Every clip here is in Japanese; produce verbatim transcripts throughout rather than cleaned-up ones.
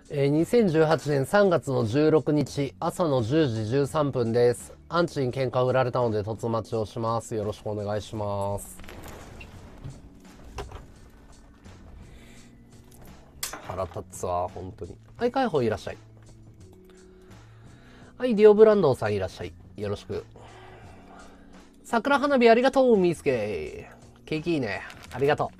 えー、にせんじゅうはちねんさんがつのじゅうろくにち朝のじゅうじじゅうさんぷんです。アンチに喧嘩売られたので突待ちをします。よろしくお願いします。腹立つわ、本当に。はい、解放いらっしゃい。はい、ディオブランドさんいらっしゃい。よろしく。桜花火ありがとう、ミースケー。景気いいね。ありがと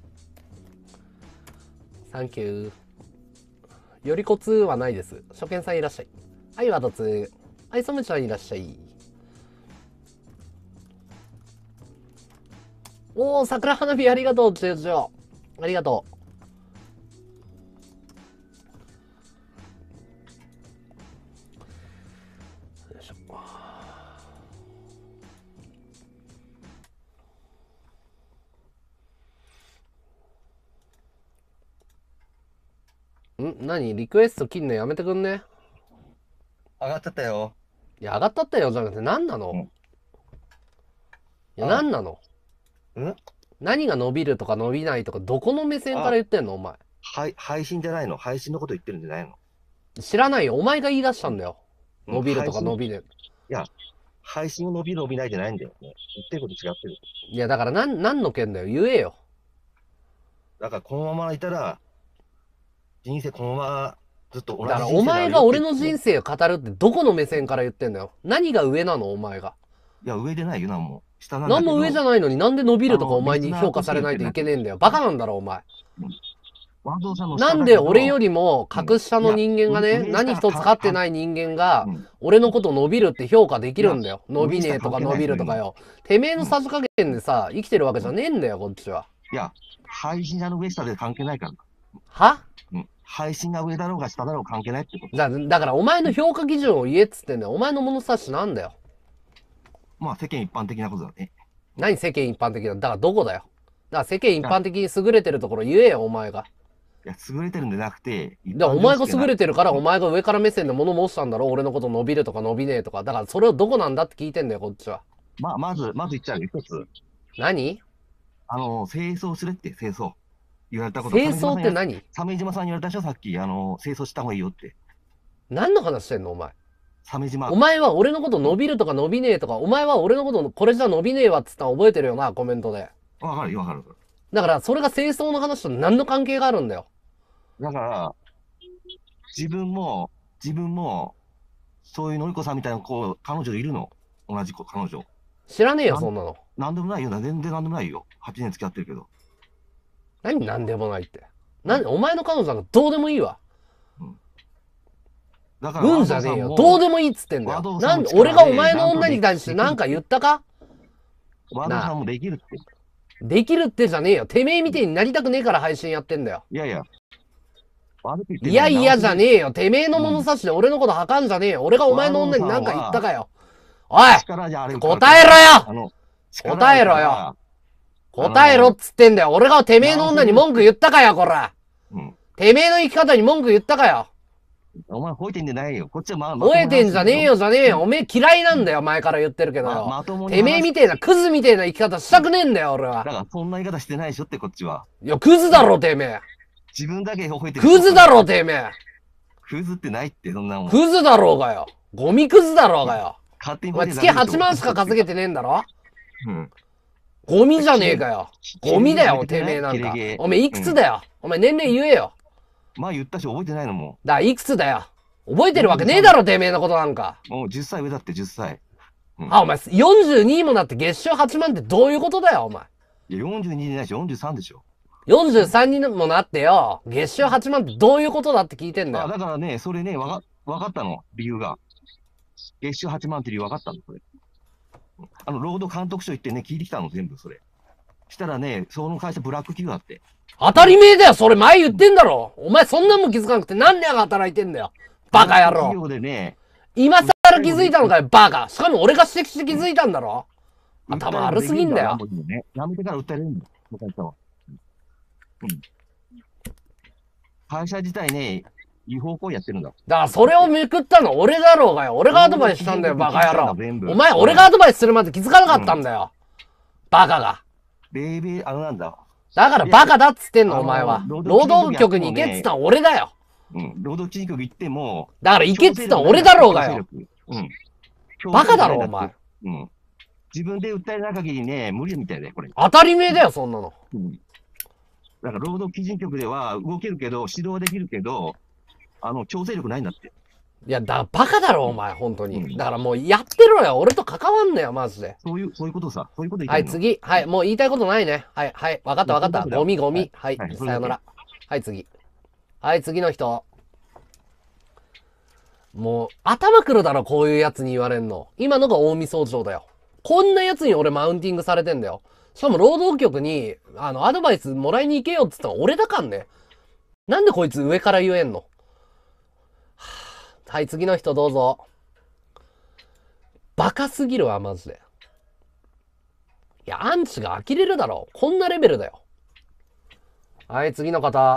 う。サンキュー。よりこつはないです。初見さんいらっしゃい。はい、ワトツ。はい、ソムちゃんいらっしゃい。おー、桜花火ありがとう、ちよちよ。ありがとう。よいしょ。ん何リクエスト切んのやめてくんね。 上がってたよ。 いや、上がったったよ、じゃなくて何なの、 うん、 いや、何なのん何が伸びるとか伸びないとか、どこの目線から言ってんのお前。 はい配信じゃないの？配信のこと言ってるんじゃないの？ 知らないよ。お前が言い出したんだよ。 うん、 伸びるとか配信伸びる。 いや、配信伸び伸びないじゃないんだよね。言ってること違ってる。 いや、だから何、何の件だよ。言えよ。 だからこのままいたら、人生このままずっと同じだから人生お前が俺の生人生を語るってどこの目線から言ってんだよ。何が上なのお前が。 いや、上でないよ、なんも。下なんだけど。 何も上じゃないのになんで伸びるとかあのお前に評価されないといけねえんだよ。バカなんだろお前。 ワンドさんの下なんだけどで俺よりも格下の人間がね、 うんいや何一つ勝ってない人間がうん、 俺のこと伸びるって評価できるんだよ。 いや伸びねえとか伸びるとかよ。てめえのさじ加減でさ、生きてるわけじゃねえんだよ、こっちは。 いや、配信者の上下で関係ないから。 はうん。配信が上だろうが下だろうが関係ないってこと。 だだからお前の評価基準を言えっつってんだよ。お前の物差しなんだよ。 まあ世間一般的なことだね。 何世間一般的な。だからどこだよ。だから世間一般的に優れてるところ言えよ、お前が。 いや、優れてるんじゃなくて、 だからお前が優れてるから、 うんお前が上から目線で物申したんだろ俺のこと伸びるとか伸びねえとか。だからそれをどこなんだって聞いてんだよ、こっちは。 まあ、まず、まず言っちゃうよ、一つ。 何あの、清掃するって、清掃。言われたこと。 清掃って何鮫島さんに言われたでしょ、さっき。あの、清掃した方がいいよって。 何の話してんのお前。 鮫島。 お前は俺のこと伸びるとか伸びねえとか、お前は俺のことこれじゃ伸びねえわっつったの覚えてるよな、コメントで。 わかるよ、わかる。 だからそれが清掃の話と何の関係があるんだよ。 だから、自分も、自分も、そういうのりこさんみたいな子、彼女いるの。同じ子、彼女。 知らねえよ、そんなの。 なんでもないよな、全然なんでもないよ。はちねん付き合ってるけど。 何なんでもないって。何お前の彼女なんかどうでもいいわ。 だから、 うんじゃねえよ。どうでもいいっつってんだよ。なんで、俺がお前の女に対して何か言ったかワードさんもできるって。 できるってじゃねえよ。てめえみてえになりたくねえから配信やってんだよ。 いやいや。 いやいやじゃねえよ。てめえの物差しで俺のこと測んじゃねえよ。俺がお前の女に何か言ったかよ。おい答えろよ答えろよ答えろっつってんだよ。俺がてめえの女に文句言ったかよ、こら。うん、てめえの生き方に文句言ったかよ。 お前吠えてんじゃないよ。こっちはまあ、 吠えてんじゃねえよじゃねえよ。おめえ嫌いなんだよ、前から言ってるけどよ。まま、てめえみてえなクズみてえな生き方したくねえんだよ、俺は。 だからそんな言い方してないでしょって、こっちは。 いや、クズだろ、てめえ。 自分だけ吠えてる。 クズだろ、てめえ。 クズってないって、そんなもん。 クズだろうがよ。ゴミクズだろうがよ。 勝手にお前月はちまんしか稼げてねえんだろうん。ゴミじゃねえかよ。ゴミだよ、てめえなんか。おめえいくつだよ。お前年齢言えよ。 まあ言ったし覚えてないのも。 だからいくつだよ。覚えてるわけねえだろ、てめえのことなんか。 もうじゅっさい上だってじゅっさい。 うん、あ、お前よんじゅうにもなって月収はちまんってどういうことだよ、お前。 いや、よんじゅうにじゃないし、よんじゅうさんでしょ。 よんじゅうさんにもなってよ、月収はちまんってどういうことだって聞いてんだよ。 あ、だからね、それね、わか、わかったの、理由が。月収はちまんって理由わかったの、それ。あの、労働監督署行ってね、聞いてきたの、全部それ。したらね、その会社ブラック企業だって。 当たり前だよ、それ前言ってんだろ。お前そんなもん気づかなくて何年働いてんだよ。バカ野郎。企業でね、今更気づいたのかよ、バカ。しかも俺が指摘して気づいたんだろ。頭悪すぎんだよ。 やめてから訴えれるんだよ、会社は。うん。会社自体ね、違法行為やってるんだ。 だからそれをめくったの俺だろうがよ。俺がアドバイスしたんだよ、バカ野郎。お前、俺がアドバイスするまで気づかなかったんだよ。バカが。 ベイベー、あのなんだ。 だからバカだっつってんの、お前は。労働局に行けっつったの俺だよ。 うん。労働基準局行っても。 だから行けっつったの俺だろうがよ。 うん。 バカだろ、お前。 うん。自分で訴えない限りね、無理みたいだよ、これ。 当たり前だよ、そんなの。 うん。だから労働基準局では動けるけど、指導はできるけど、あの、強制力ないんだって。 いや、だ、バカだろ、お前、本当に。うん、だからもう、やってろよ。俺と関わんなよ、マジで。 そういう、そういうことさ。そういうこと言いたいの。はい、次。はい、もう言いたいことないね。はい、はい。わかった、わかった。ゴミ、ゴミ。はい、はい、さよなら。はい、次。はい、次の人。もう、頭くるだろ、こういうやつに言われんの。今のが大見総長だよ。こんなやつに俺マウンティングされてんだよ。しかも労働局に、あの、アドバイスもらいに行けよって言ったの俺だかんね。なんでこいつ上から言えんの？はい、次の人どうぞ。バカすぎるわ、マジで。いや、アンチが呆れるだろ。こんなレベルだよ。はい、次の方。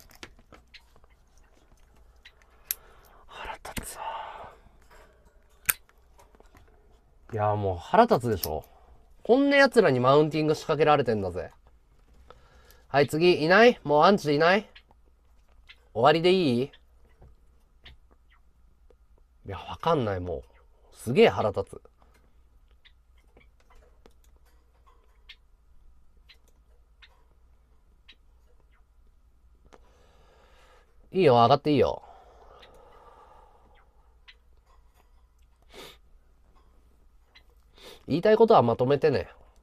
腹立つわ。いや、もう腹立つでしょ。こんな奴らにマウンティング仕掛けられてんだぜ。はい、次、いない？もうアンチいない？終わりでいい？いや、わかんない、もう。すげえ腹立つ。いいよ、上がっていいよ。言いたいことはまとめてね。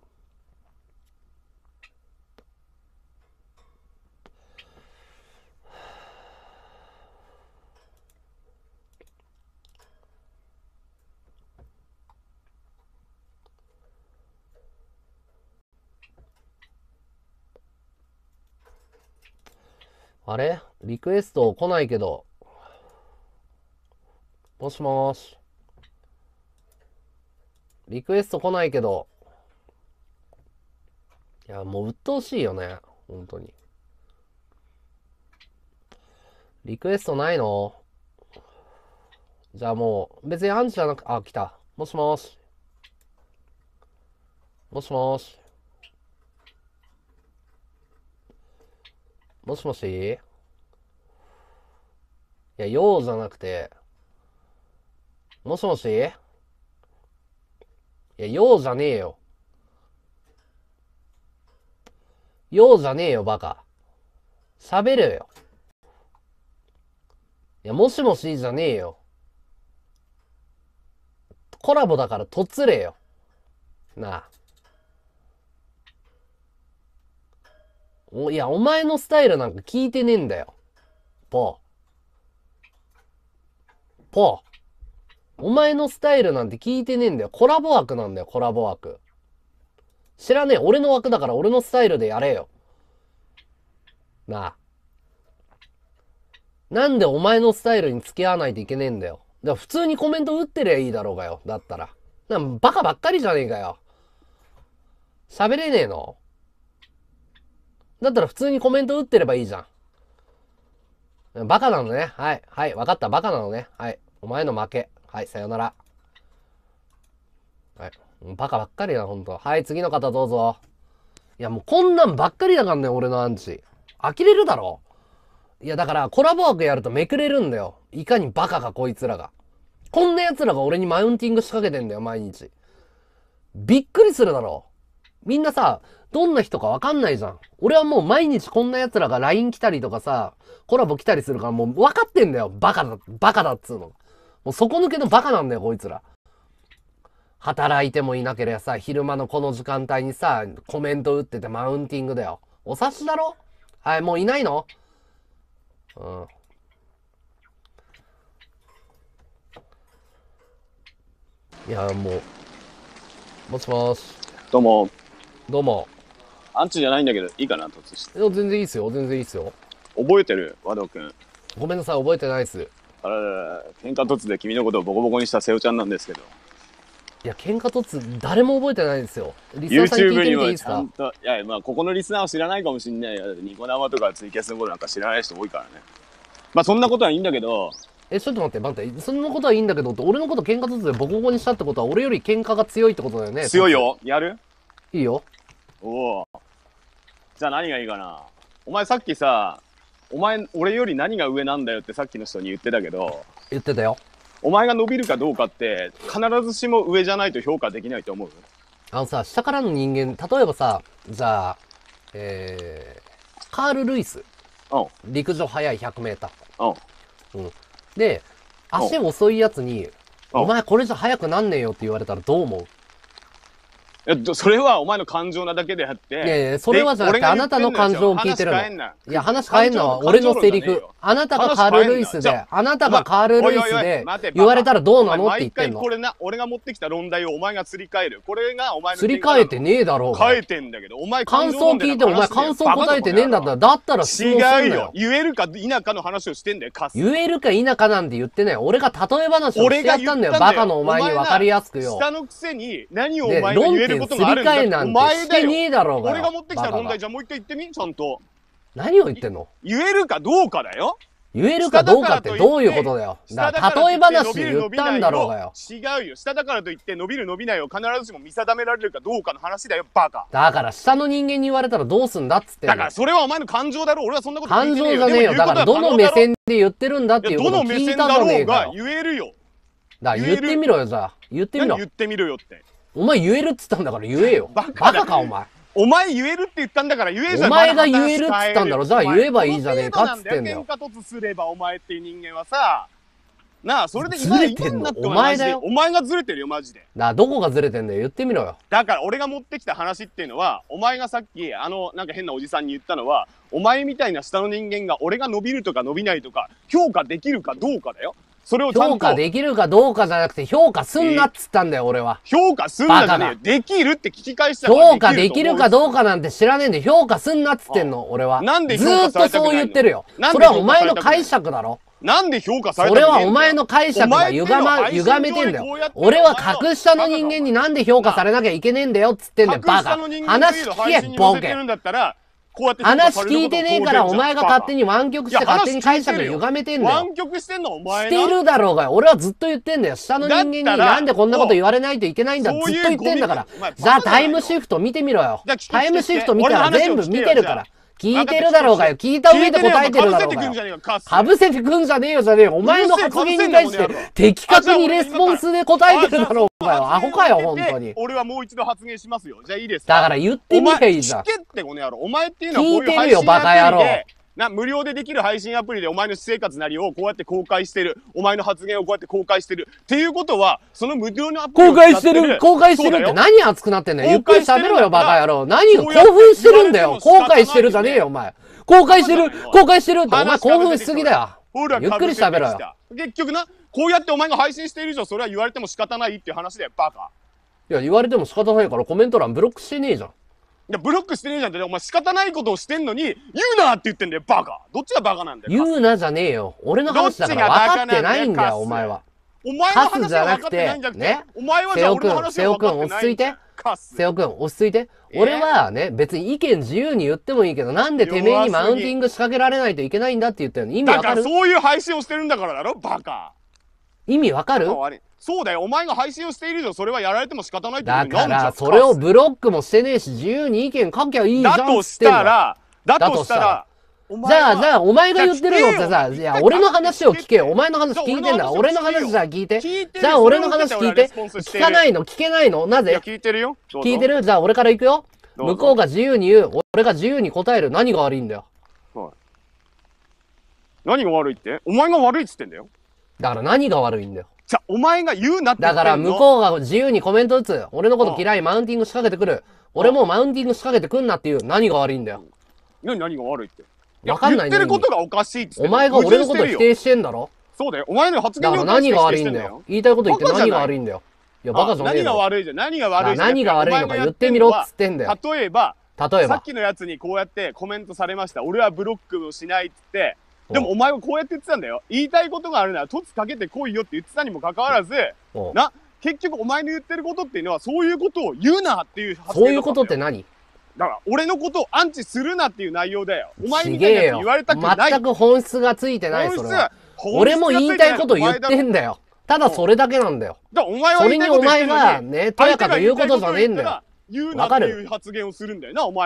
あれ？リクエスト来ないけど。もしもーし。リクエスト来ないけど。いや、もう鬱陶しいよね。本当に。リクエストないの？じゃあもう、別にアンチじゃなく、あ、来た。もしもーし。もしもーし。もしもし？いや、ようじゃなくて、もしもし？いや、ようじゃねえよ。ようじゃねえよ、バカ。喋れよ。いや、もしもしじゃねえよ。コラボだからとっつれよ。なあ。お、いや、お前のスタイルなんか聞いてねえんだよ。ポー。ポー。お前のスタイルなんて聞いてねえんだよ。コラボ枠なんだよ、コラボ枠。知らねえ。俺の枠だから俺のスタイルでやれよ。なあ。なんでお前のスタイルに付き合わないといけねえんだよ。だから普通にコメント打ってりゃいいだろうがよ。だったら。なんバカばっかりじゃねえかよ。喋れねえの？だったら普通にコメント打ってればいいじゃん。バカなのね。はい。はい。わかった。バカなのね。はい。お前の負け。はい。さよなら。はい。バカばっかりだ、ほんと。はい。次の方どうぞ。いや、もうこんなんばっかりだからね、俺のアンチ。呆れるだろ。いや、だからコラボ枠やるとめくれるんだよ。いかにバカか、こいつらが。こんな奴らが俺にマウンティング仕掛けてんだよ、毎日。びっくりするだろ。みんなさ、どんな人かわかんないじゃん。俺はもう毎日こんな奴らが ライン 来たりとかさ、コラボ来たりするからもう分かってんだよ。バカだ、バカだっつうの。もう底抜けのバカなんだよ、こいつら。働いてもいなければさ、昼間のこの時間帯にさ、コメント打っててマウンティングだよ。お察しだろ？はい、もういないの？うん。いや、もう。もしもーし。 どうも。 どうも。 アンチじゃないんだけど、いいかな、突して。 いや、全然いいっすよ。全然いいっすよ。 覚えてる？和道くん。 ごめんなさい、覚えてないっす。 あららら、喧嘩突で君のことをボコボコにした瀬尾ちゃんなんですけど。 いや、喧嘩突、誰も覚えてないですよ。リスナーさんに聞いてみていいですか？ YouTube にもちゃんと、いや、まあ、ここのリスナーは知らないかもしんないよ。ニコ生とかツイキャスのことなんか知らない人多いからね。まあ、そんなことはいいんだけど。 え、ちょっと待って、待って。そんなことはいいんだけど、俺のこと喧嘩突でボコボコにしたってことは、俺より喧嘩が強いってことだよね。 強いよ。やる？ いいよ。 おお。じゃあ何がいいかな。お前さっきさ、 お前、俺より何が上なんだよってさっきの人に言ってたけど、 言ってたよ。 お前が伸びるかどうかって、必ずしも上じゃないと評価できないと思う。 あのさ、下からの人間、例えばさ、じゃあ、えー、カール・ルイス。 うん。 陸上速いひゃくメーター。 うん。 うん。で、足遅いやつに、お前これじゃ速くなんねえよって言われたらどう思う？ えっと、それはお前の感情なだけであって。いやいや、それはじゃなくて、あなたの感情を聞いてるの。いや、話変えんのは俺のセリフ。あなたがカール・ルイスで、あなたがカール・ルイスで言われたらどうなのって言ってんの。 これな、俺が持ってきた論題をお前がすり替える。これがお前の。 すり替えてねえだろうが。 変えてんだけど、お前感想聞いてお前感想答えてねえんだったら、だったら質問すんなよ。 違うよ。言えるか否かの話をしてんだよ、カス。 言えるか否かなんて言ってない。俺が例え話をしてやったんだよ。バカのお前に分かりやすくよ。 下のくせに何をお前が言えることがあるんだよ。 お前だよ。 俺が持ってきた問題じゃもう一回言ってみちゃんと。 何を言ってんの？ 言えるかどうかだよ。 言えるかどうかってどういうことだよ。だから例え話で言ったんだろうがよ。 違うよ。下だからといって伸びる伸びないを必ずしも見定められるかどうかの話だよ、バカ。 だから下の人間に言われたらどうすんだっつってんの。 だからそれはお前の感情だろ。俺はそんなこと聞いてねえよ。 感情じゃねえよ。だからどの目線で言ってるんだっていうことを聞いたじゃねえかよ。 言えるよ。 だから言ってみろよ、じゃあ。言ってみろ。 言ってみろよって。 お前言えるっつったんだから言えよ。バカかお前。 お前言えるって言ったんだから言えじゃん。 お前が言えるっつったんだろ。じゃあ言えばいいじゃねえかっつってんだよ。 喧嘩突すればお前っていう人間はさ、なあ、それで今ずれてんのお前だよ。 お前がずれてるよ、マジで。 だからどこがずれてんだよ。言ってみろよ。 だから俺が持ってきた話っていうのは、お前がさっき、あの、なんか変なおじさんに言ったのは、お前みたいな下の人間が俺が伸びるとか伸びないとか、評価できるかどうかだよ。それをちゃんと。 評価できるかどうかじゃなくて、評価すんなっつったんだよ、俺は。 評価すんなじゃねえよ。できるって聞き返したから。評価できるかどうかなんて知らねえんで、評価すんなっつってんの、俺は。 なんでずーっとそう言ってるよ。それはお前の解釈だろ。 なんで評価されたそれはお前の解釈が歪ま、歪めてんだよ。俺は格下の人間になんで評価されなきゃいけねえんだよっつってんだよ、バカ。話聞け、ボケ。話聞いてねえからお前が勝手に湾曲して勝手に解釈歪めてんだよ。 湾曲してんのお前してるだろうがよ。俺はずっと言ってんだよ。下の人間になんでこんなこと言われないといけないんだずっと言ってんだから。じゃあタイムシフト見てみろよ。タイムシフト見たら全部見てるから。聞いてるだろうがよ。聞いた上で答えてるだろうがよ。かぶせてくんじゃねえよじゃねえよ。お前の発言に対して的確にレスポンスで答えてるだろうがよ。アホかよ、本当に。 俺はもう一度発言しますよ。じゃあいいですか。 だから言ってみりゃいいじゃん。 聞けってこの野郎。お前っていうのは聞いてるよ、バカ野郎。 な、無料でできる配信アプリでお前の私生活なりをこうやって公開してる。お前の発言をこうやって公開してる。っていうことは、その無料のアプリを公開してる公開してるって何熱くなってんだよ。ゆっくり喋ろよ、バカ野郎。何が興奮してるんだよ。公開してるじゃねえよ、お前。公開してる公開してるってお前興奮しすぎだよ。ゆっくり喋ろよ。 結局な、こうやってお前が配信している以上、それは言われても仕方ないっていう話だよ、バカ。 いや、言われても仕方ないからコメント欄ブロックしてねえじゃん。 いや、ブロックしてねえじゃんって、お前仕方ないことをしてんのに、言うなって言ってんだよ、バカ。どっちがバカなんだよ。 言うなじゃねえよ。俺の話だから分かってないんだよ、お前は。 お前の話は分かってないんじゃなくて、ね、お前はじゃあ俺の話は分かってないんだよ。 瀬尾くん、落ち着いて。瀬尾くん、落ち着いて。俺はね、別に意見自由に言ってもいいけど、なんでてめえにマウンティング仕掛けられないといけないんだって言ったよ。意味わかる？ だからそういう配信をしてるんだからだろ、バカ。 意味わかる？ そうだよ、お前が配信をしている以上、それはやられても仕方ないってことになるんじゃん。だから、それをブロックもしてねえし、自由に意見書きゃいいじゃん。 だとしたら、だとしたら、 じゃあ、じゃあ、お前が言ってるのってさ、いや、俺の話を聞けよ。お前の話聞いてんだ。俺の話じゃあ聞いて。じゃあ、俺の話聞いて。聞かないの聞けないのなぜ？ 聞いてるよ。 聞いてる？じゃあ、俺から行くよ。向こうが自由に言う。俺が自由に答える。何が悪いんだよ。 何が悪いって？お前が悪いっつってんだよ。 だから何が悪いんだよ。 じゃあ、お前が言うなって言ってんの。 だから、向こうが自由にコメント打つ。俺のこと嫌い、マウンティング仕掛けてくる。俺もマウンティング仕掛けてくんなっていう。何が悪いんだよ。 何、何が悪いって。 わかんないね。 言ってることがおかしいって。 お前が俺のこと否定してんだろ？ そうだよ。お前の発言だから何が悪いんだよ。言いたいこと言って何が悪いんだよ。いや、バカじゃねえよ。 何が悪いじゃん。何が悪いじゃん。 何が悪いのか言ってみろっつってんだよ。 例えば、 例えば。 さっきのやつにこうやってコメントされました。俺はブロックをしないっつって。でもお前はこうやって言ってたんだよ。言いたいことがあるなら、凸かけてこいよって言ってたにもかかわらず、な、結局お前の言ってることっていうのは、そういうことを言うなっていう発言。 そういうことって何？ だから、俺のことをアンチするなっていう内容だよ。お前みたいなやつ言われたくない。 全く本質がついてない、それは。俺も言いたいこと言ってんだよ。ただそれだけなんだよ。 だからお前はそれにお前がね、とやかく言うことじゃねえんだよ。 言うなっていう発言をするんだよな、お前は。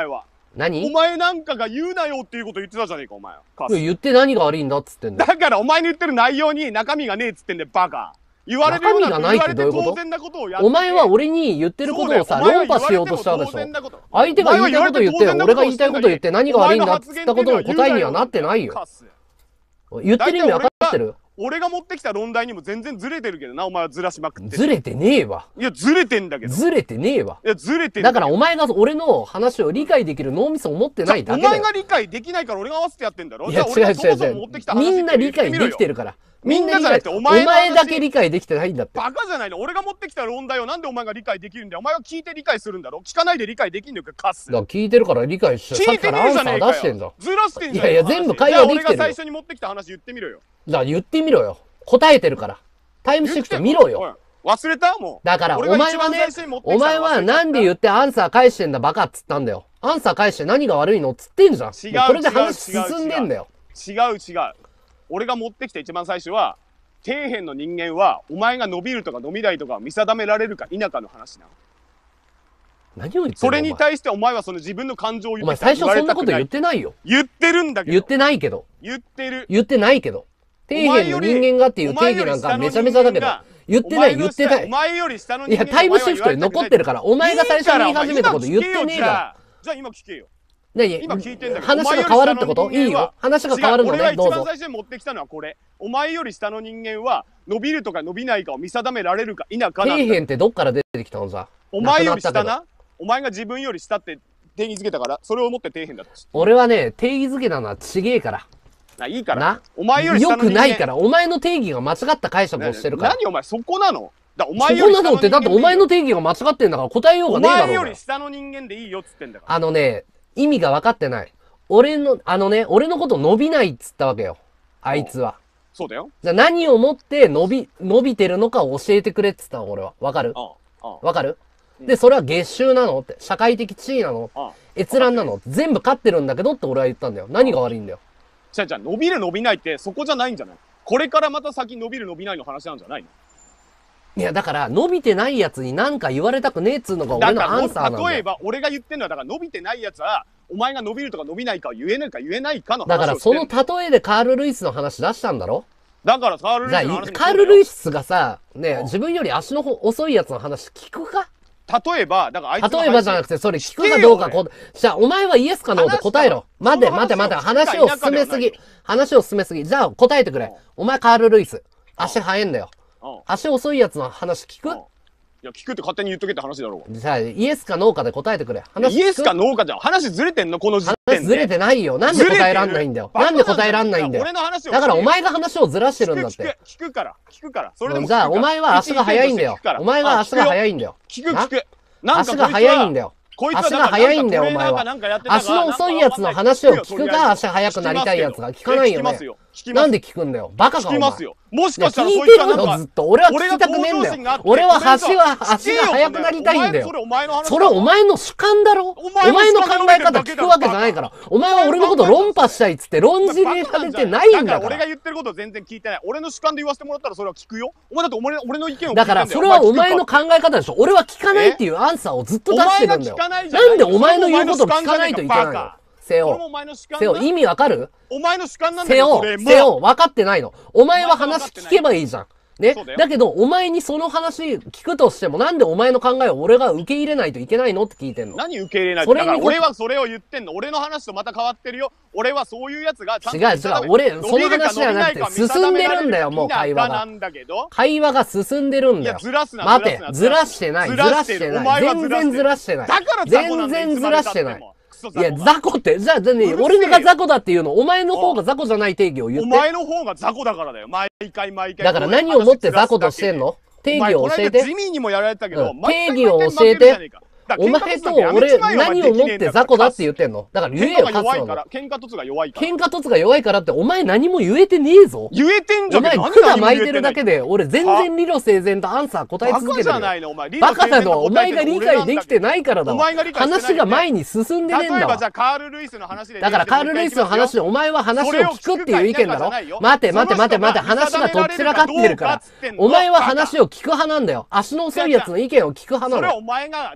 何？ お前なんかが言うなよっていうこと言ってたじゃねえか、お前。 言って何が悪いんだっつってんだよ。 だからお前の言ってる内容に中身がねえっつってんだよ、バカ。言われるような中身がないってどういうこと？ 当然なことをやってて、 お前は俺に言ってることをさ、論破しようとしたでしょ。相手が言いたいこと言って、俺が言いたいこと言って何が悪いんだっつったことの答えにはなってないよ。言ってる意味分かってる？ 俺が持ってきた論題にも全然ずれてるけどな、お前はずらしまくって。 ずれてねえわ。 いや、ずれてんだけど。 ずれてねえわ。 いや、ずれてんだからお前が俺の話を理解できる脳みそを持ってないだけだよ。 お前が理解できないから俺が合わせてやってんだろ。 いや、違う違う違う。みんな理解できてるから。みんなじゃなくてお前だけ理解できてないんだって。 バカじゃないの。俺が持ってきた論題をなんでお前が理解できるんだよ。お前は聞いて理解するんだろ。聞かないで理解できんのか、カス。 だから聞いてるから理解して、 聞いてねえじゃねえかよ。 出してんだ。 ずらしてんじゃん。 いやいや、全部会話できてるよ。 俺が最初に持ってきた話言ってみろよ。 だから言ってみろよ。答えてるから。タイムシフト見ろよ。 忘れたもう。 だからお前はね、お前はなんで言ってアンサー返してんだバカっつったんだよ。アンサー返して何が悪いのっつってんじゃん。 違う。 これで話進んでんだよ。 違う違う。俺が持ってきた一番最初は、底辺の人間はお前が伸びるとか伸びないとか見定められるか否かの話な。 何を言ってんの？ それに対してお前はその自分の感情を言って、 お前最初そんなこと言ってないよ。 言ってるんだけど。 言ってないけど。 言ってる。 言ってないけど。底辺の人間がっていう定義なんかめちゃめちゃだけど。言ってない、言ってない。 お前より下の人間。 いや、タイムシフトに残ってるから、お前が最初に言い始めたこと言ってねえから。 じゃあ今聞けよ。 何？ 今聞いてんだけど。 話が変わるってこと？いいよ。話が変わるのね。どうぞ。 俺が一番最初に持ってきたのはこれ。お前より下の人間は伸びるとか伸びないかを見定められるか否かなんだ。 底辺ってどっから出てきたのさ。 お前より下な。お前が自分より下って定義づけたから、それをもって底辺だった。 俺はね、定義づけたのはちげえから。 いいから。 な。 お前より下の人間。 よくないから。お前の定義が間違った解釈をしてるから。 何お前そこなの？だお前より下の人間。そこなのって、だってお前の定義が間違ってんだから答えようがねえだろ。 お前より下の人間でいいよっつってんだから。 あのね、意味が分かってない。俺の、あのね、俺のこと伸びないっつったわけよ。あいつは。 そうだよ。 じゃあ何をもって伸び、伸びてるのか教えてくれっつったの、俺は。わかる？わかる？で、それは月収なのって。社会的地位なの？閲覧なの？全部勝ってるんだけどって俺は言ったんだよ。何が悪いんだよ。 じゃあ、じゃあ、伸びる伸びないってそこじゃないんじゃない？これからまた先伸びる伸びないの話なんじゃないの？ いや、だから、伸びてないやつに何か言われたくねえっつうのが俺のアンサーなんだよ。 例えば、俺が言ってんのは、だから伸びてないやつは、お前が伸びるとか伸びないかを言えないか言えないかの話をしてんの。 だから、その例えでカール・ルイスの話出したんだろ？ だから、カール・ルイスの話。 カール・ルイスがさ、ね、自分より足の遅いやつの話聞くか？ 例えば、だからあいつ例えばじゃなくて、それ聞くかどうかこ、じゃあ、お前はイエスかノーで答えろ。待て、待て、待て、話を進めすぎ。話を進めすぎ。じゃあ、答えてくれ。お前、カール・ルイス。足速いんだよ。足遅いやつの話聞く？ いや、聞くって勝手に言っとけって話だろう。 じゃあ、イエスかノーかで答えてくれ。 話イエスかノーかじゃん。話ずれてんのこの時点で。 話ずれてないよ。なんで答えらんないんだよ。なんで答えらんないんだよ。 俺の話を。 だからお前が話をずらしてるんだって。 聞くから、聞くから。それでもじゃあ、お前は足が速いんだよ。お前は足が速いんだよ。 聞く聞く。 足が速いんだよ。足が速いんだよ、お前は。足の遅いやつの話を聞くか、足速くなりたいやつが聞かないよね。なんで聞くんだよ。バカかお前。 聞きますよ。もしかしたら聞いてるのずっと。俺は聞きたくねえんだよ。俺は足は、足が速くなりたいんだよ。それはお前の主観だろ。お前の考え方聞くわけじゃないから。お前は俺のこと論破したいっつって論じれられてないんだから。 俺が言ってること全然聞いてない。俺の主観で言わせてもらったらそれは聞くよ。お前だって俺の意見を聞いてんだよ。 だからそれはお前の考え方でしょ。俺は聞かないっていうアンサーをずっと出してるんだよ。なんでお前の言うことを聞かないといけないの？セオ。セオ、意味わかる？ お前の主観なんだよ。 セオ、セオ、分かってないの。お前は話聞けばいいじゃん。ね。だけど、お前にその話聞くとしても、なんでお前の考えを俺が受け入れないといけないのって聞いてんの。 何受け入れないと？だから俺はそれを言ってんの。俺の話とまた変わってるよ。俺はそういうやつがちゃんと。 違う違う。俺、その話じゃなくて、進んでるんだよ、もう会話が。会話が進んでるんだよ。 ずらすな。 待て、ずらしてない。ずらしてない。全然ずらしてない。 だから全然ずらしてない。いや、雑魚って、じゃあ、じゃあね、俺が雑魚だっていうの、お前の方が雑魚じゃない定義を言って。 お前の方が雑魚だからだよ。毎回毎回。 だから何をもって雑魚としてんの？定義を教えて。 地味にもやられたけど、 定義を教えて。お前と俺、何をもって雑魚だって言ってんの？だから言えよ、勝つの。 喧嘩突が弱いから。 喧嘩突が弱いからって、お前何も言えてねえぞ。 言えてんじゃん。 お前、管巻いてるだけで、俺全然理路整然とアンサー答え続けてるよ。バカじゃないの、お前。バカなのはお前が理解できてないからだわ。話が前に進んでねえんだわ。例えばじゃあカール・ルイスの話で。だからカール・ルイスの話で、お前は話を聞くっていう意見だろ？待て待て待て待て、話がとっちらかってるから。お前は話を聞く派なんだよ。足の遅いやつの意見を聞く派なの。 それはお前がずらして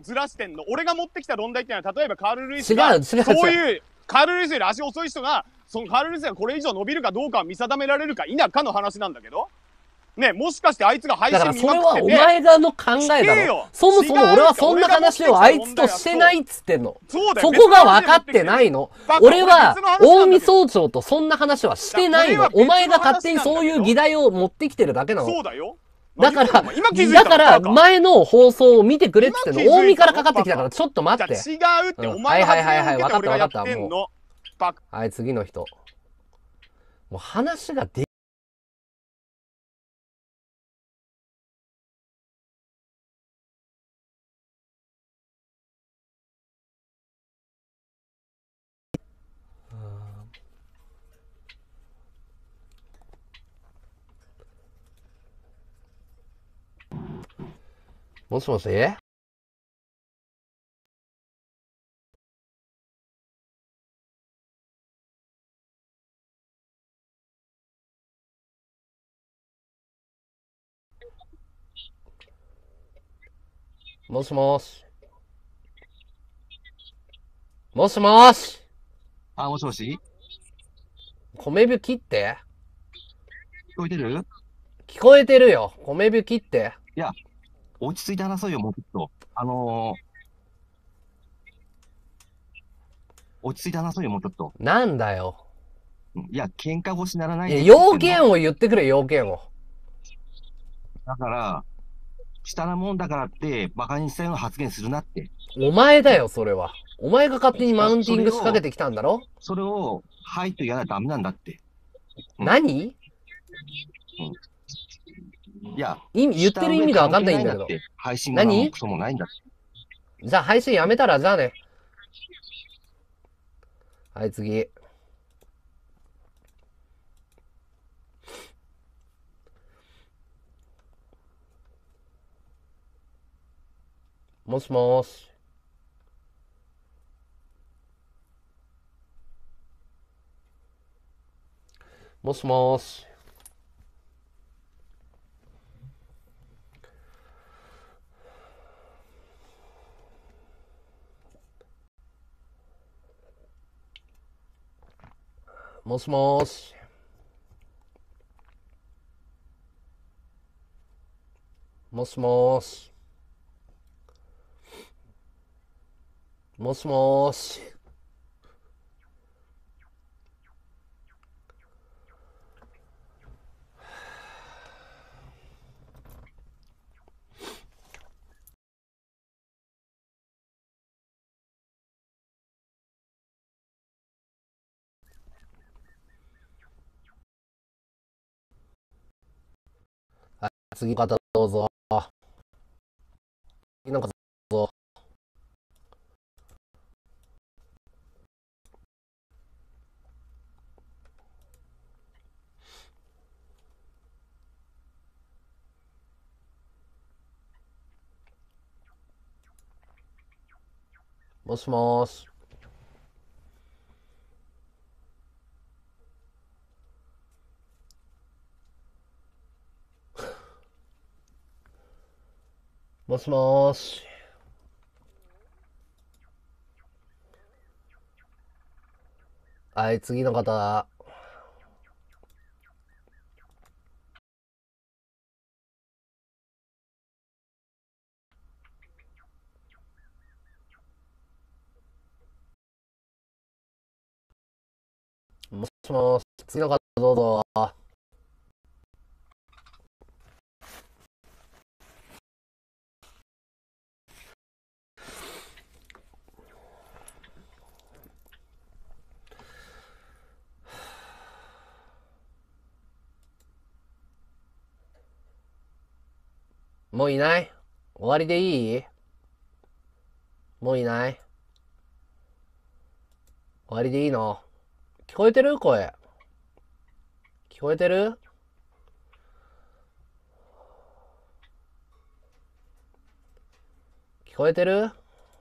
ってんの。俺が持ってきた論題っていうのは、例えばカール・ルイス違う、 が、 違う、違う。 そういう、カール・ルイスより足遅い人が、そのカール・ルイスがこれ以上伸びるかどうかを見定められるか否かの話なんだけど、ね、もしかしてあいつが配だから信見それまくってて、 はお前がの考えだろ聞けよ。 そもそも俺はそんな話をあいつとしてないっつってんの。 そうだよ。 そこが分かってないの。俺は、近江総長とそんな話はしてないの。お前が勝手にそういう議題を持ってきてるだけなの。 そうだよ。 だから、 今気づいただから、前の放送を見てくれっつってんの。近江からかかってきたから、ちょっと待って。 違うって、お前がはいはいはいはい、分かった分かった。 ももう。はい、次の人。もう話がでもしもしもしもし。もしもし。 あ、もしもし米火切って。 聞こえてる？ 聞こえてるよ。米火切って。 いや、落ち着いて話そうよ、もうちょっと。あのー、落ち着いて話そうよ、もうちょっと。 なんだよ。 いや、喧嘩腰ならないいや、 で。 要件を言ってくれ、要件を。 だから、下なもんだからって、馬鹿にしたような発言するなって。 お前だよ、それは。お前が勝手にマウンティング仕掛けてきたんだろ？ それを、はいと言わないとダメなんだって。 うん、何？うん。 いや、 意味、言ってる意味がわかんないんだけど。 配信がもクソもないんだって。 じゃあ配信やめたら、じゃあね。はい、次。もしもーし。もしもーし。もしもーし。もしもーし。もしもーし。はい、次の方どうぞ。次の方どうぞ。もしもーし。もしもーし。はい、次の方。もしもーし。次の方どうぞ。もういない？終わりでいい？もういない？終わりでいいの？聞こえてる？声。聞こえてる？聞こえてる？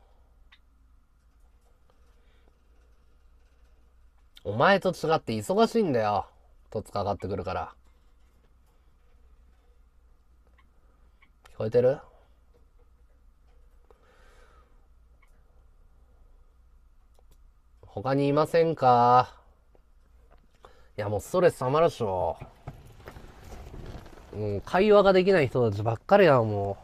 お前と違って忙しいんだよ。とつかかってくるから。聞こえてる？ 他にいませんか？いや、もうストレス溜まるでしょ。うん、会話ができない人たちばっかりや、も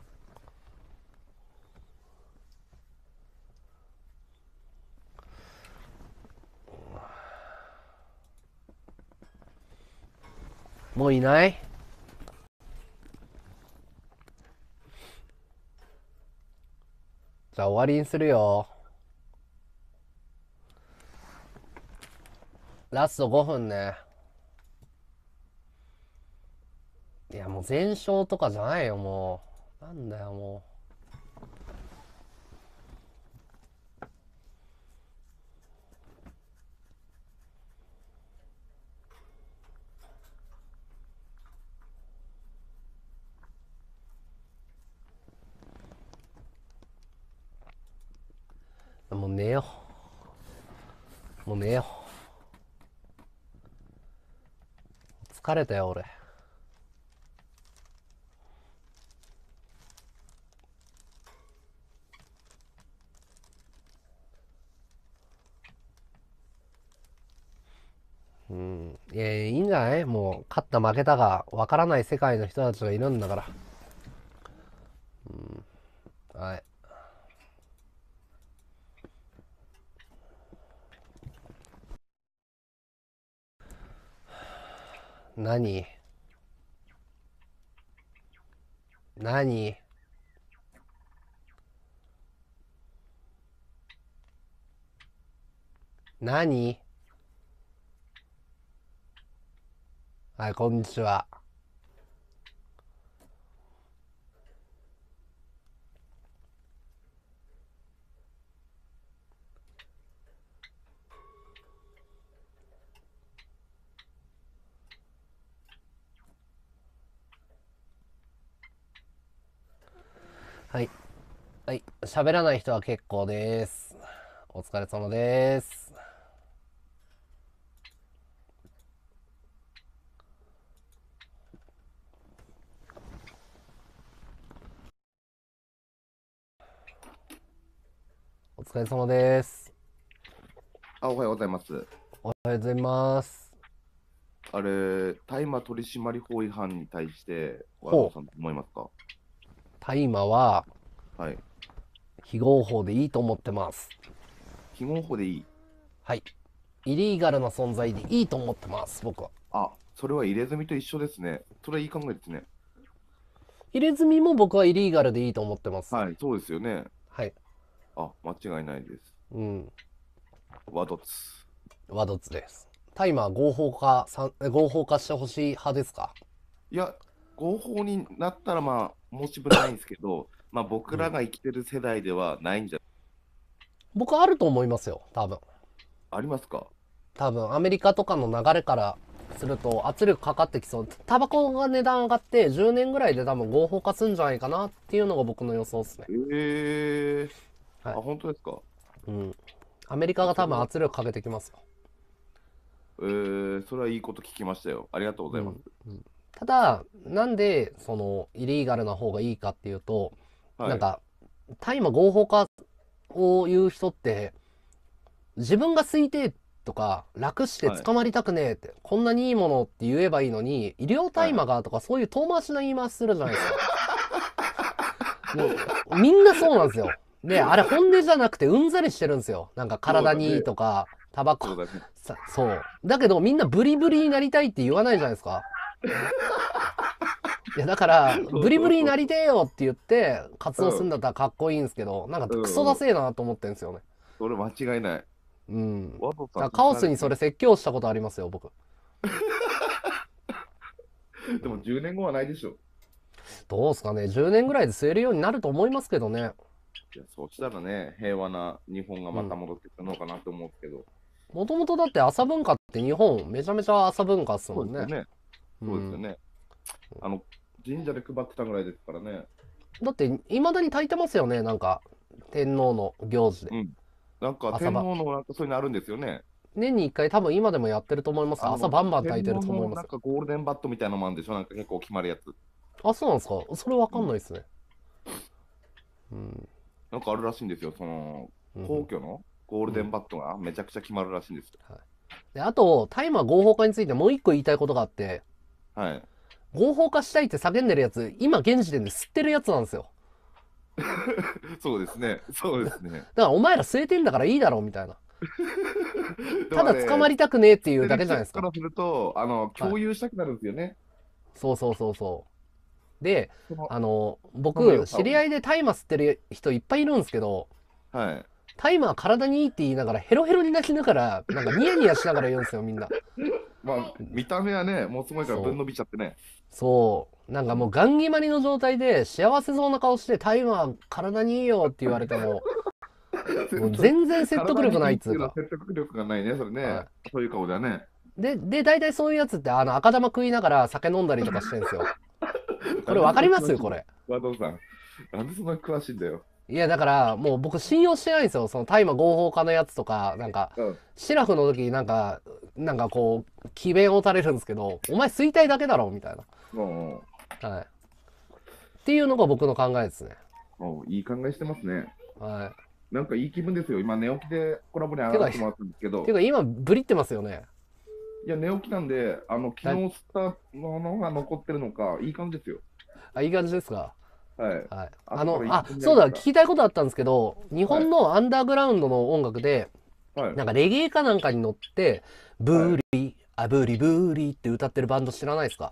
う。もういない？じゃあ終わりにするよ。ラストごふんね。いや、もう全勝とかじゃないよ、もう。なんだよ、もう。もう寝よう。もう寝よう。疲れたよ、俺。うん。いや、いいんじゃない？もう、勝った負けたがわからない世界の人たちがいるんだから。うん。はい。何？何？何？はい、こんにちは。はい。はい。喋らない人は結構です。お疲れ様です。お疲れ様です。 あ、おはようございます。 おはようございます。 あれ、大麻取締法違反に対して、和道さんどう思いますか？ 大麻は、 はい。 非合法でいいと思ってます。 非合法でいい？ はい。イリーガルな存在でいいと思ってます、僕は。 あ、それは入れ墨と一緒ですね。それはいい考えですね。 入れ墨も僕はイリーガルでいいと思ってます。 はい、そうですよね。 はい。 あ、間違いないです。 うん。 和道つ。 ワドツです。大麻合法化、さん合法化してほしい派ですか？ いや、合法になったらまあ、申し分ないんですけど、まあ僕らが生きてる世代ではないんじゃ、 僕あると思いますよ、多分。 ありますか？ 多分、アメリカとかの流れからすると圧力かかってきそう。タバコが値段上がってじゅうねんぐらいで多分合法化するんじゃないかなっていうのが僕の予想ですね。 えー、 はいあ、本当ですか？ うん。アメリカが多分圧力かけてきますよ。 えー、それはいいこと聞きましたよ。ありがとうございます。 うんうん、ただ、なんで、その、イリーガルな方がいいかっていうと、 はい、 なんか、大麻合法化を言う人って、自分が吸いてえとか、楽して捕まりたくねえって、はい、こんなにいいものって言えばいいのに、医療大麻がとかそういう遠回しな言い回しするじゃないですか。もう、みんなそうなんですよ。で、あれ本音じゃなくてうんざりしてるんですよ。なんか体にいいとか、タバコ、 そうだね。 そう。だけどみんなブリブリになりたいって言わないじゃないですか。いやだから、ブリブリになりてえよって言って活動するんだったらかっこいいんですけど、なんかクソだせえなと思ってるんですよね。 それ間違いない。 うん。 だからカオスにそれ説教したことありますよ、僕。 でもじゅうねんごはないでしょ。 どうすかね、じゅうねんぐらいで吸えるようになると思いますけどね。 いや、そうしたらね、平和な日本がまた戻ってくるのかなと思うんですけど。 もともとだって朝文化って日本めちゃめちゃ朝文化っすもんね。 そうですよね。そうですよね。うん、あの、神社で配ってたぐらいですからね。 だって、いまだに炊いてますよね、なんか、天皇の行事で。 うん。なんか、天皇のなんかそういうのあるんですよね。 年に一回多分今でもやってると思います。朝バンバン炊いてると思います。 なんかゴールデンバットみたいなのもあるんでしょ、なんか結構決まるやつ。 あ、そうなんですか？それわかんないですね。 うん。なんかあるらしいんですよ、その、皇居のゴールデンバットがめちゃくちゃ決まるらしいんですよ。 はい、であと、大麻合法化についてもう一個言いたいことがあって、 はい。 合法化したいって叫んでるやつ、今現時点で吸ってるやつなんですよ。 そうですね。そうですね。 だからお前ら吸えてんだからいいだろ、みたいな。ただ捕まりたくねえっていうだけじゃないですか。 からすると、あの、共有したくなるんですよね。はい、 そうそうそうそう。で、あの、僕、知り合いで大麻吸ってる人いっぱいいるんですけど、 はい。 大麻は体にいいって言いながら、ヘロヘロになりながら、なんかニヤニヤしながら言うんですよ、みんな。 まあ、見た目はね、もうすごいからぶん伸びちゃってね。 そう。なんかもうガン決まりの状態で、幸せそうな顔して、大麻は体にいいよって言われても、もう全然説得力ないっつうか。 説得力がないね、それね。はい、そういう顔だね。 で、で、大体そういうやつって、あの、赤玉食いながら酒飲んだりとかしてるんですよ。これわかりますこれ。 和道さん。なんでそんな詳しいんだよ。 いや、だから、もう僕信用してないんですよ。その大麻合法化のやつとか、なんか、うん、シラフの時なんか、なんかこう、詭弁を垂れるんですけど、お前吸いたいだけだろみたいな。うんうん、はい。っていうのが僕の考えですね。 おいい考えしてますね。 はい。 なんかいい気分ですよ。今寝起きでコラボに上がってもらったんですけど。 てか今、ブリってますよね。 いや、寝起きなんで、あの、昨日吸ったものが残ってるのか、いい感じですよ。 あ、いい感じですか。 はい。 はい。あの、あ、そうだ、聞きたいことあったんですけど、日本のアンダーグラウンドの音楽で、はい、なんかレゲエかなんかに乗って、ブーリ、はい、あブリブーリって歌ってるバンド知らないですか？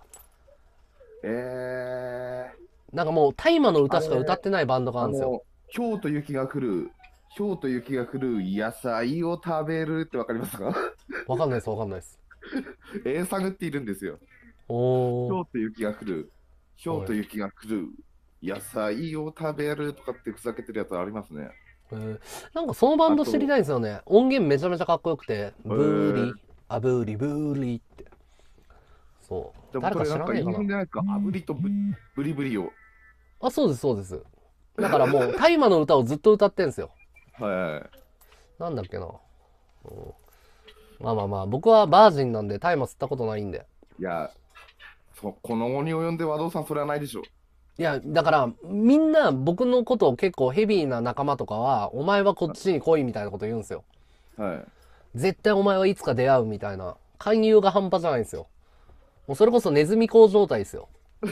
えー。なんかもう、大麻の歌しか歌ってないバンドがあるんですよ。 ひょうと雪が降る、ひょうと雪が降る野菜を食べるってわかりますか？ わかんないです、わかんないです。 エーサグっているんですよ。 おひょうと雪が降る、ひょうと雪が降る、野菜を食べるとかってふざけてるやつありますね。 えー、なんかそのバンド知りたいんですよね。音源めちゃめちゃかっこよくて、ブーリ、あブーリブーリって。そう。 でも誰か知らないかな。いいんじゃないですか。あぶりとブブリブリを。 あ、そうです、そうです。だからもう、大麻の歌をずっと歌ってんですよ。 はい。 なんだっけな。うん、まあまあまあ、僕はバージンなんで大麻吸ったことないんで。 いや、そこの後に及んで和道さんそれはないでしょ。 いや、だから、みんな僕のことを結構ヘビーな仲間とかは、お前はこっちに来いみたいなこと言うんですよ。 はい。 絶対お前はいつか出会うみたいな。勧誘が半端じゃないんですよ。もうそれこそネズミ講状態ですよ。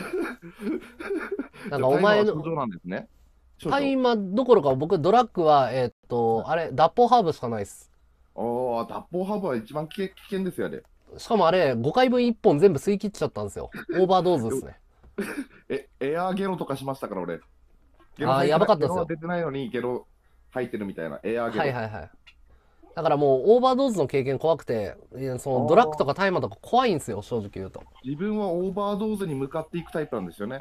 なんかお前の。なんですね。 大麻どころか僕ドラッグは、えー、っと、あれ、脱法ハーブしかないです。 ああ、脱法ハーブは一番危険ですよね。 しかもあれ、ごかいぶんいっぽん全部吸い切っちゃったんですよ。オーバードーズですね。 え、エアーゲロとかしましたから俺。 ああ、やばかったですよ。 ゲロ出てないのにゲロ入ってるみたいな。エアーゲロ。 はいはいはい。だからもうオーバードーズの経験怖くて、そのドラッグとか大麻とか怖いんですよ、正直言うと。 自分はオーバードーズに向かっていくタイプなんですよね。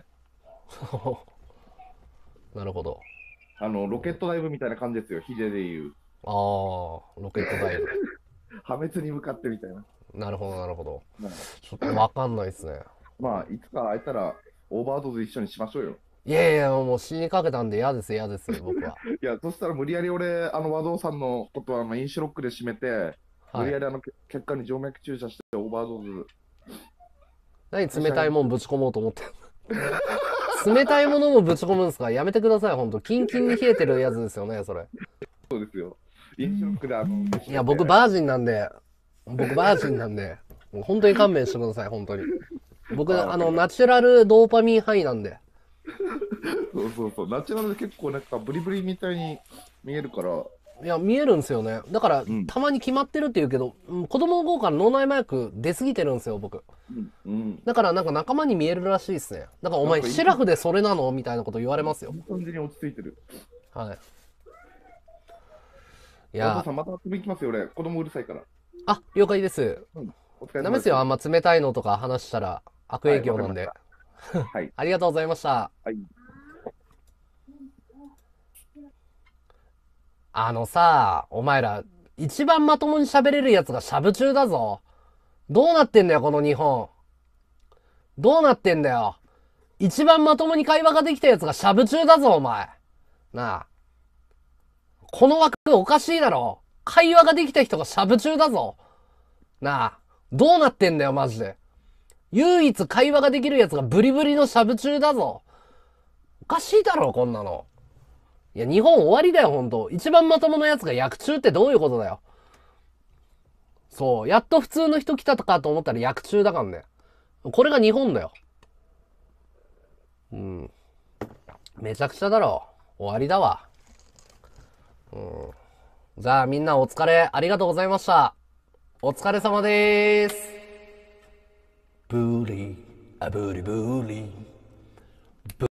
なるほど。 あの、ロケットダイブみたいな感じですよ、ヒデで言う。 ああ、ロケットダイブ。 破滅に向かってみたいな。 なるほど、なるほど。ちょっとわかんないですね。 まあ、いつか会えたら、オーバードーズ一緒にしましょうよ。 いやいや、もう死にかけたんで嫌です、嫌です、僕は。 いや、そしたら無理やり俺、あの和道さんのことはあのインシュロックで締めて、はい、無理やりあの血管に静脈注射してオーバードーズ。 何冷たいもんぶち込もうと思って冷たいものもぶち込むんですか？やめてください、ほんと。キンキンに冷えてるやつですよね、それ。 そうですよ。インシュロックであの。 いや、僕バージンなんで、僕バージンなんで、本当に勘弁してください、本当に。僕、あの、ナチュラルドーパミンハイなんで。 そうそうそう。ナチュラルで結構なんかブリブリみたいに見えるから。 いや、見えるんですよね。だから、うん、たまに決まってるって言うけど、うん、子供の頃から脳内麻薬出過ぎてるんですよ、僕。うんうん、だからなんか仲間に見えるらしいですね。だからお前、シラフでそれなのみたいなこと言われますよ。 いい感じに落ち着いてる。 はい。 いや。お父さんまた遊び行きますよ、俺。子供うるさいから。 あ、了解です。うん、ダメですよ、あんま冷たいのとか話したら悪影響なんで。はい。ありがとうございました。はい。あのさ、お前ら、一番まともに喋れるやつがシャブ中だぞ。どうなってんだよ、この日本。どうなってんだよ。一番まともに会話ができたやつがシャブ中だぞ、お前。なあ。この枠おかしいだろ。会話ができた人がシャブ中だぞ。なあ。どうなってんだよ、マジで。唯一会話ができるやつがブリブリのシャブ中だぞ。おかしいだろ、こんなの。 いや、日本終わりだよ、ほんと。一番まともなやつが薬中ってどういうことだよ。そう。やっと普通の人来たかと思ったら薬中だからね。これが日本だよ。うん。めちゃくちゃだろ。終わりだわ。うん。じゃあみんなお疲れ、ありがとうございました。お疲れ様でーす。ブーリー、あブーリブーリー。